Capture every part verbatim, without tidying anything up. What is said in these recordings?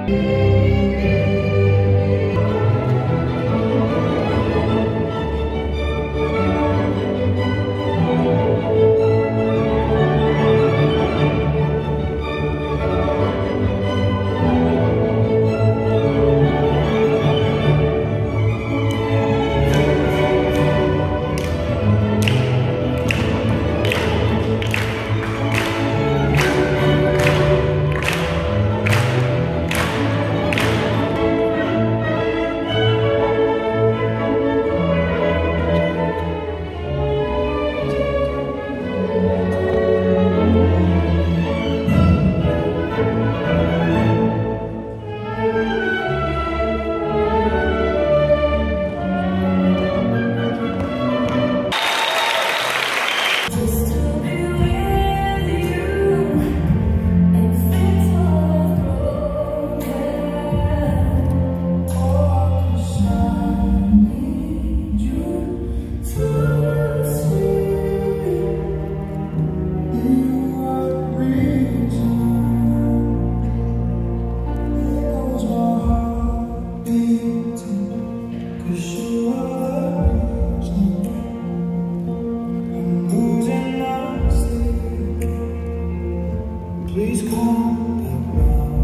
Please come back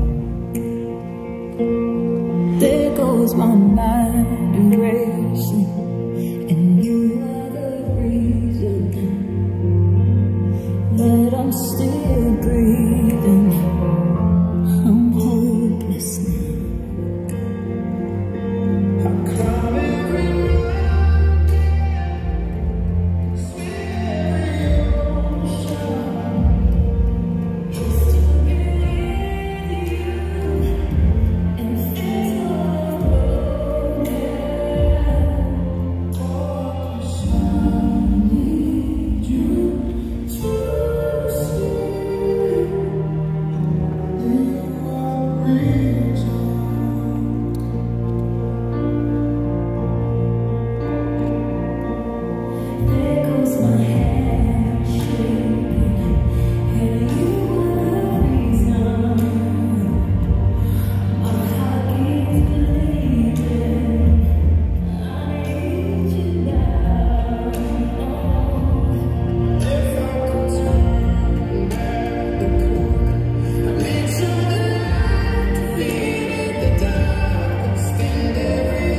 now. There goes my mind racing, and you are the reason that I'm still breathing. I'm hopeless now. I climb every mountain, swim every ocean, just to be with you and feel broken. Oh, 'cause I need you to see you are reaching. There goes my hand shaking, and you are the reason my heart keeps bleeding. I need you now. If I could turn back the clock, I'd make sure that I defeated the dark and spend every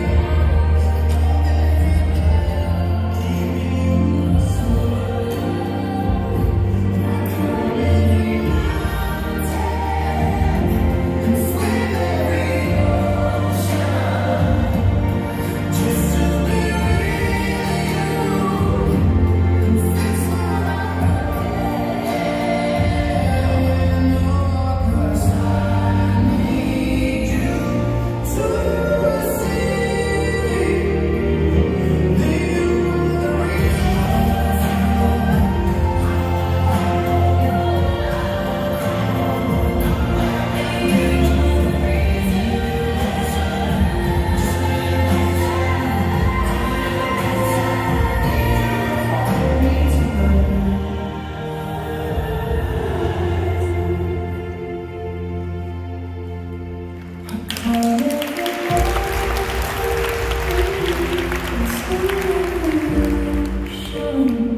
show.